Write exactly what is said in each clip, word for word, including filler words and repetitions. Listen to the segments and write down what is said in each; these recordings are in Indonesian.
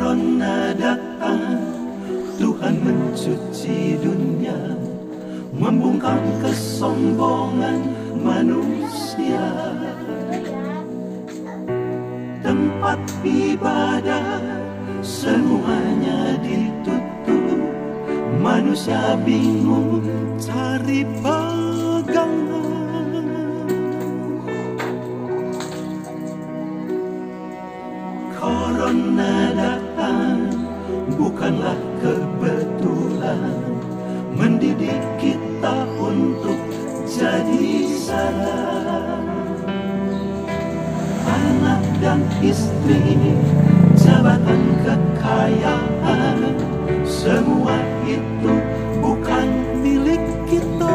Corona datang, Tuhan mencuci dunia, membungkam kesombongan manusia. Tempat ibadah semuanya ditutup, manusia bingung cari pegangan. Corona datang bukanlah kebetulan, mendidik kita untuk jadi sadar. Anak dan istri, jabatan, kekayaan, semua itu bukan milik kita.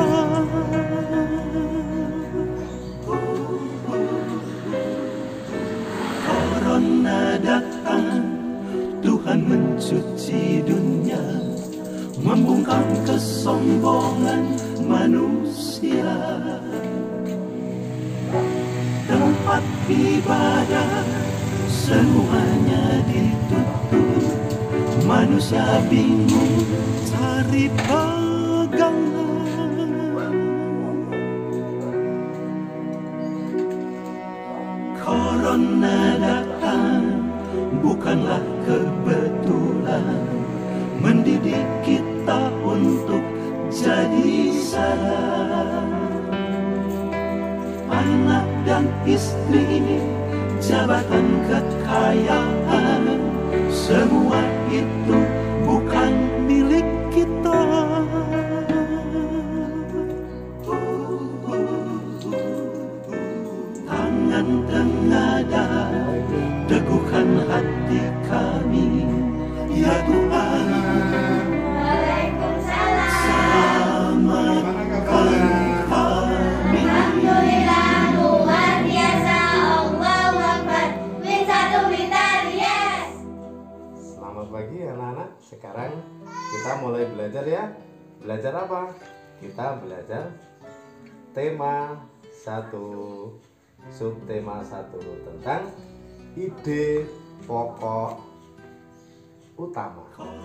Corona datang, Tuhan mencuci dunia, membungkam kesombongan manusia. Tempat ibadah semuanya ditutup, manusia bingung cari pegangan. Corona datang bukanlah kebetulan, mendidik kita untuk jadi sadar. Anak dan istri, jabatan, kekayaan, semua itu bukan milik kita. Tangan tengadah, teguhkan hati kami, ya Tuhan. Selamatkan kami. Alhamdulillah, luar biasa. Allahu Akbar. Win satu pintar, yes. Selamat pagi anak-anak. Sekarang kita mulai belajar ya. Belajar apa? Kita belajar tema satu, subtema satu tentang ide pokok utama.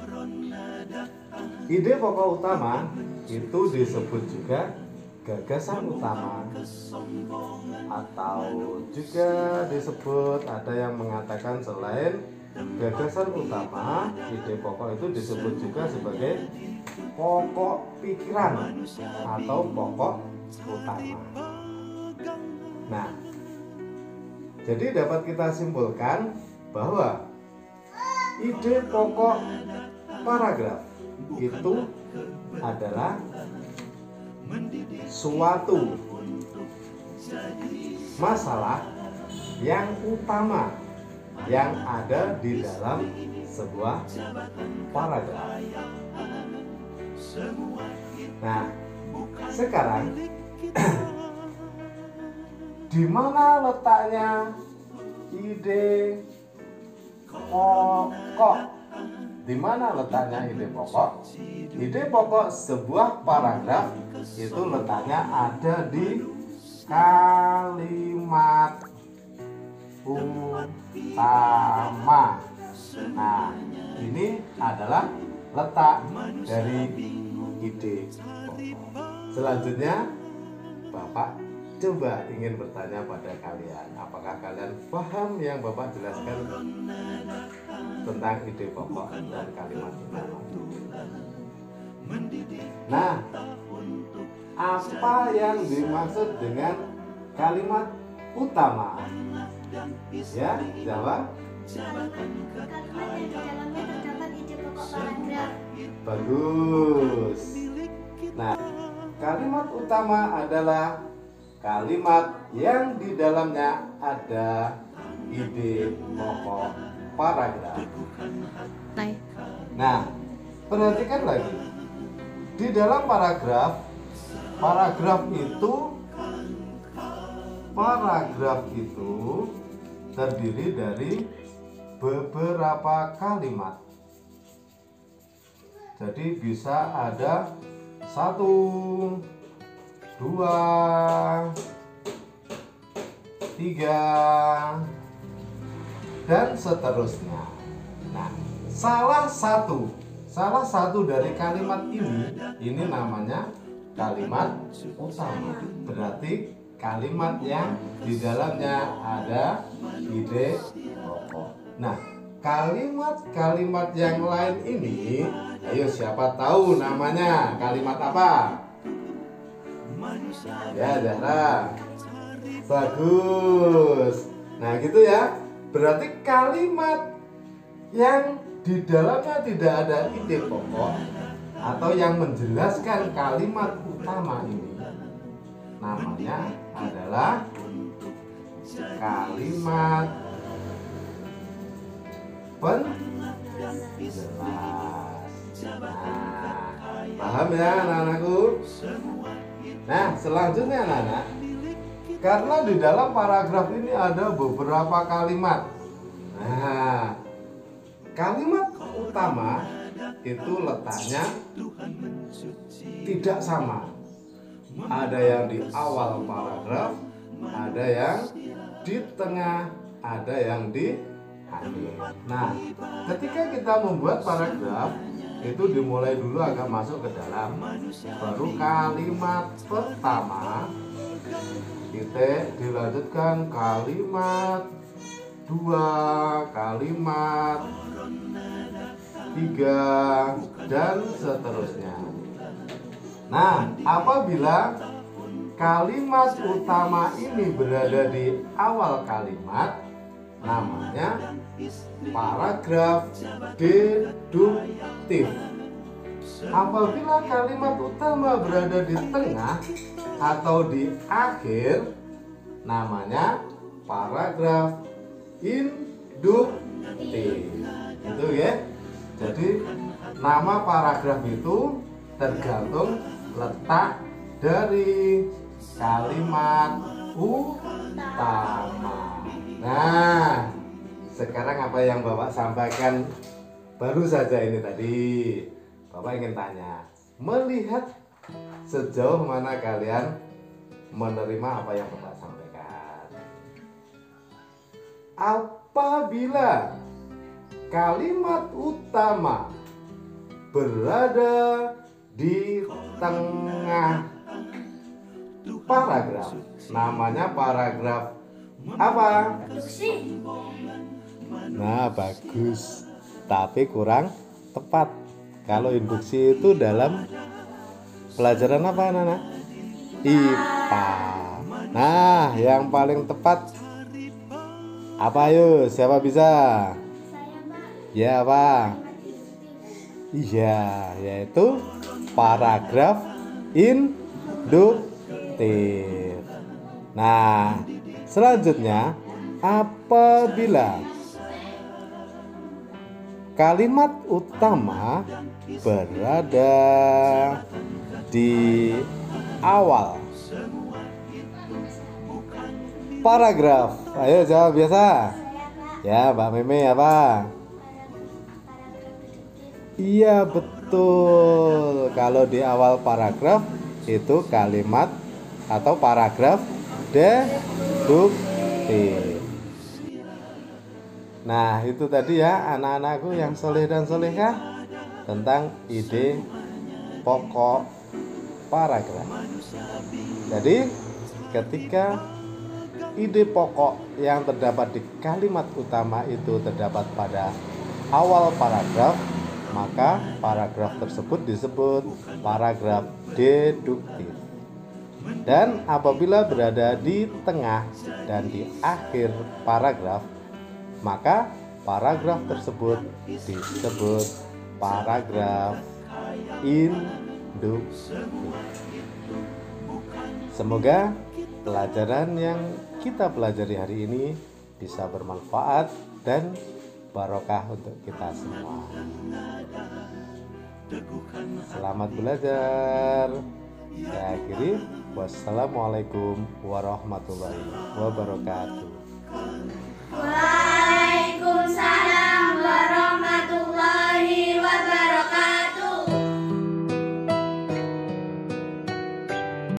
Ide pokok utama itu disebut juga gagasan utama, atau juga disebut, ada yang mengatakan selain gagasan utama, ide pokok itu disebut juga sebagai pokok pikiran atau pokok utama. Nah, jadi dapat kita simpulkan bahwa ide pokok paragraf itu adalah suatu masalah yang utama yang ada di dalam sebuah paragraf. Nah, sekarang di mana letaknya ide pokok? Di mana letaknya ide pokok? Ide pokok sebuah paragraf itu letaknya ada di kalimat utama. Nah, ini adalah letak dari ide pokok. Selanjutnya, Bapak coba ingin bertanya pada kalian, apakah kalian paham yang Bapak jelaskan tentang ide pokok dan kalimat utama? Nah, apa yang dimaksud dengan kalimat utama? Ya, jawab. Kalimat yang di dalamnya terdapat ide pokok paragraf. Bagus. Nah, kalimat utama adalah kalimat yang di dalamnya ada ide pokok paragraf. Nah, perhatikan lagi. Di dalam paragraf, paragraf itu paragraf itu terdiri dari beberapa kalimat. Jadi bisa ada satu, dua, tiga, dan seterusnya. Nah, salah satu salah satu dari kalimat ini ini namanya kalimat utama. Berarti kalimat yang di dalamnya ada ide pokok. Nah, kalimat-kalimat yang lain ini, ayo siapa tahu namanya kalimat apa? Ya, Zahra. Bagus. Nah, gitu ya. Berarti kalimat yang di dalamnya tidak ada ide pokok atau yang menjelaskan kalimat utama ini namanya adalah kalimat penjelas. Nah, paham ya anak-anakku? Nah, selanjutnya anak-anak, karena di dalam paragraf ini ada beberapa kalimat. Nah, kalimat utama itu letaknya tidak sama. Ada yang di awal paragraf, ada yang di tengah, ada yang di akhir. Nah, ketika kita membuat paragraf, itu dimulai dulu agak masuk ke dalam. Baru kalimat pertama, titik, dilanjutkan kalimat dua, kalimat tiga, dan seterusnya. Nah, apabila kalimat utama ini berada di awal kalimat, namanya paragraf deduktif. Apabila kalimat utama berada di tengah atau di akhir, namanya paragraf induktif. Itu ya. Jadi nama paragraf itu tergantung letak dari kalimat utama. Nah, sekarang apa yang Bapak sampaikan baru saja ini tadi, Bapak ingin tanya, melihat sejauh mana kalian menerima apa yang Bapak sampaikan? Apabila kalimat utama berada di tengah paragraf, namanya paragraf apa? Induksi. Nah, bagus, tapi kurang tepat. Kalau induksi itu dalam pelajaran apa, anak-anak? I P A. Nah, yang paling tepat apa? Ayo, siapa bisa? Saya, Pak. Ya, apa? Iya, yaitu paragraf induktif. Nah, selanjutnya, apabila kalimat utama berada di awal paragraf, ayo jawab biasa. Ya, Mbak Meme apa? Iya, betul. Kalau di awal paragraf itu kalimat atau paragraf deduktif. Nah, itu tadi ya anak-anakku yang soleh dan solehah tentang ide pokok paragraf. Jadi, ketika ide pokok yang terdapat di kalimat utama itu terdapat pada awal paragraf, maka paragraf tersebut disebut paragraf deduktif. Dan apabila berada di tengah dan di akhir paragraf, maka paragraf tersebut disebut paragraf induktif. Semoga pelajaran yang kita pelajari hari ini bisa bermanfaat dan barokah untuk kita semua. Selamat belajar. Saya akhiri. Wassalamualaikum warahmatullahi wabarakatuh.